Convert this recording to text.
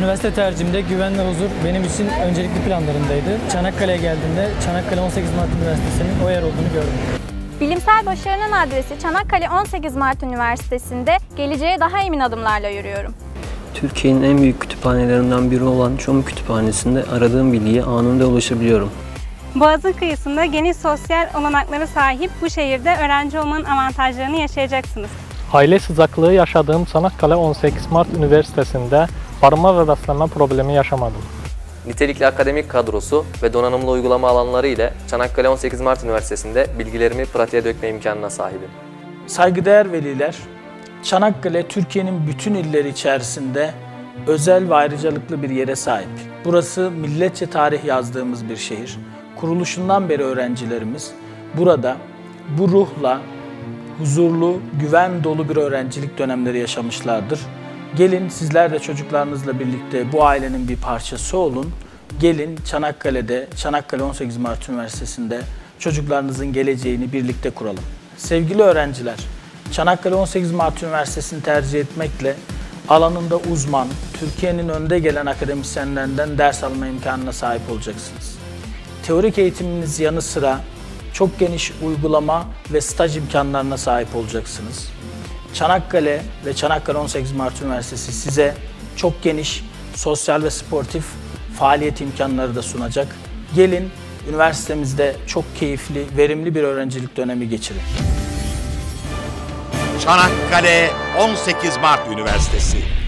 Üniversite tercihimde güven ve huzur benim için öncelikli planlarımdaydı. Çanakkale'ye geldiğimde Çanakkale 18 Mart Üniversitesi'nin o yer olduğunu gördüm. Bilimsel başarının adresi Çanakkale 18 Mart Üniversitesi'nde geleceğe daha emin adımlarla yürüyorum. Türkiye'nin en büyük kütüphanelerinden biri olan ÇOMU Kütüphanesi'nde aradığım bilgiye anında ulaşabiliyorum. Boğaz'ın kıyısında geniş sosyal olanaklara sahip bu şehirde öğrenci olmanın avantajlarını yaşayacaksınız. Aile sıcaklığı yaşadığım Çanakkale 18 Mart Üniversitesi'nde barınma ve beslenme problemi yaşamadım. Nitelikli akademik kadrosu ve donanımlı uygulama alanları ile Çanakkale 18 Mart Üniversitesi'nde bilgilerimi pratiğe dökme imkanına sahibim. Saygıdeğer veliler, Çanakkale Türkiye'nin bütün illeri içerisinde özel ve ayrıcalıklı bir yere sahip. Burası milletçe tarih yazdığımız bir şehir. Kuruluşundan beri öğrencilerimiz burada bu ruhla huzurlu, güven dolu bir öğrencilik dönemleri yaşamışlardır. Gelin sizler de çocuklarınızla birlikte bu ailenin bir parçası olun. Gelin Çanakkale'de, Çanakkale 18 Mart Üniversitesi'nde çocuklarınızın geleceğini birlikte kuralım. Sevgili öğrenciler, Çanakkale 18 Mart Üniversitesi'ni tercih etmekle alanında uzman, Türkiye'nin önde gelen akademisyenlerinden ders alma imkanına sahip olacaksınız. Teorik eğitiminiz yanı sıra çok geniş uygulama ve staj imkanlarına sahip olacaksınız. Çanakkale ve Çanakkale 18 Mart Üniversitesi size çok geniş sosyal ve sportif faaliyet imkanları da sunacak. Gelin üniversitemizde çok keyifli, verimli bir öğrencilik dönemi geçirin. Çanakkale 18 Mart Üniversitesi